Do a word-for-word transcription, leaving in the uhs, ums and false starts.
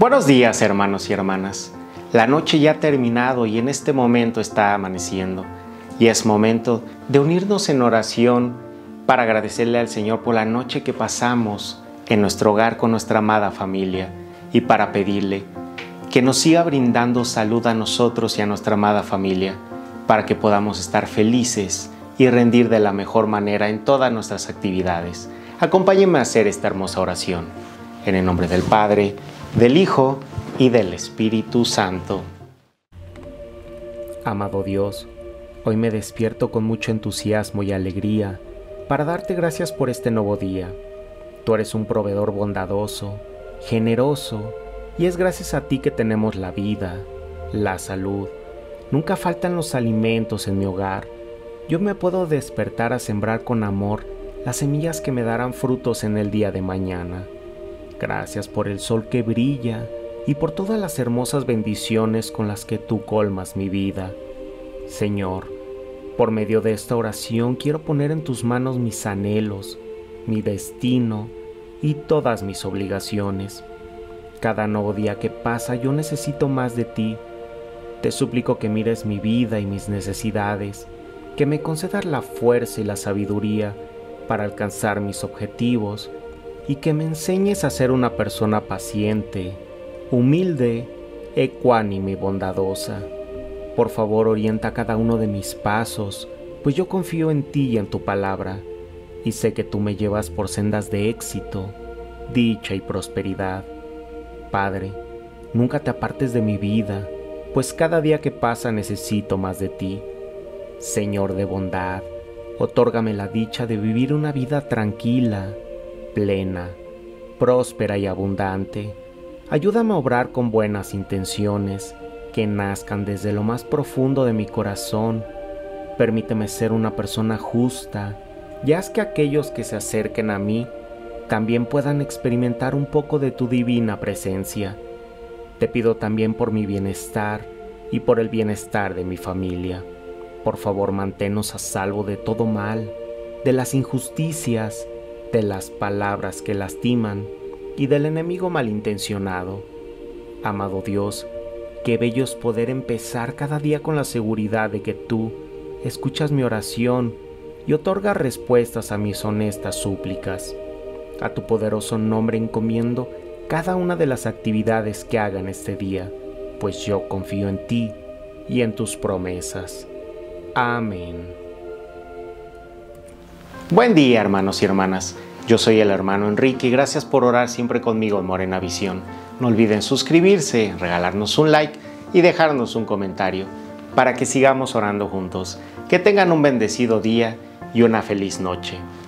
Buenos días, hermanos y hermanas. La noche ya ha terminado y en este momento está amaneciendo. Y es momento de unirnos en oración para agradecerle al Señor por la noche que pasamos en nuestro hogar con nuestra amada familia y para pedirle que nos siga brindando salud a nosotros y a nuestra amada familia para que podamos estar felices y rendir de la mejor manera en todas nuestras actividades. Acompáñenme a hacer esta hermosa oración. En el nombre del Padre, del Hijo y del Espíritu Santo. Amado Dios, hoy me despierto con mucho entusiasmo y alegría para darte gracias por este nuevo día. Tú eres un proveedor bondadoso, generoso, y es gracias a ti que tenemos la vida, la salud. Nunca faltan los alimentos en mi hogar. Yo me puedo despertar a sembrar con amor las semillas que me darán frutos en el día de mañana. Gracias por el sol que brilla y por todas las hermosas bendiciones con las que tú colmas mi vida. Señor, por medio de esta oración quiero poner en tus manos mis anhelos, mi destino y todas mis obligaciones. Cada nuevo día que pasa yo necesito más de ti. Te suplico que mires mi vida y mis necesidades, que me concedas la fuerza y la sabiduría para alcanzar mis objetivos y que me enseñes a ser una persona paciente, humilde, ecuánime y bondadosa. Por favor, orienta cada uno de mis pasos, pues yo confío en ti y en tu palabra, y sé que tú me llevas por sendas de éxito, dicha y prosperidad. Padre, nunca te apartes de mi vida, pues cada día que pasa necesito más de ti. Señor de bondad, otórgame la dicha de vivir una vida tranquila, plena, próspera y abundante. Ayúdame a obrar con buenas intenciones que nazcan desde lo más profundo de mi corazón. Permíteme ser una persona justa y haz que aquellos que se acerquen a mí también puedan experimentar un poco de tu divina presencia. Te pido también por mi bienestar y por el bienestar de mi familia. Por favor, manténnos a salvo de todo mal, de las injusticias, de las palabras que lastiman y del enemigo malintencionado. Amado Dios, qué bello es poder empezar cada día con la seguridad de que tú escuchas mi oración y otorgas respuestas a mis honestas súplicas. A tu poderoso nombre encomiendo cada una de las actividades que haga en este día, pues yo confío en ti y en tus promesas. Amén. Buen día, hermanos y hermanas. Yo soy el hermano Enrique y gracias por orar siempre conmigo en Morena Visión. No olviden suscribirse, regalarnos un like y dejarnos un comentario para que sigamos orando juntos. Que tengan un bendecido día y una feliz noche.